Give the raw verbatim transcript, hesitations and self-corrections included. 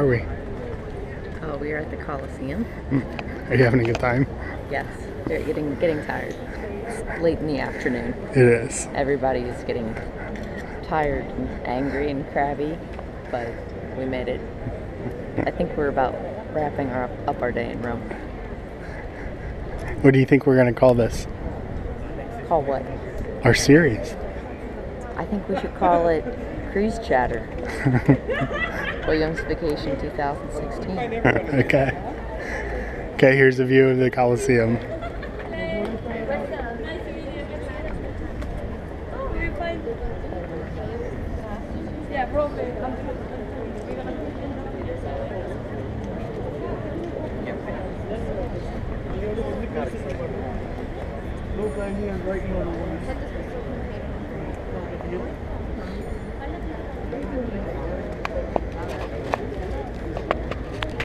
we? Oh, we are at the Coliseum. Are you having a good time? Yes, they're getting getting tired. It's late in the afternoon. It is. Everybody is getting tired and angry and crabby, but we made it. I think we're about wrapping our, up our day in Rome. What do you think we're going to call this? Call what? Our series. I think we should call it Cruise Chatter. Williams Vacation twenty sixteen. Okay. Okay, here's a view of the Coliseum. Look right here, right here on the one.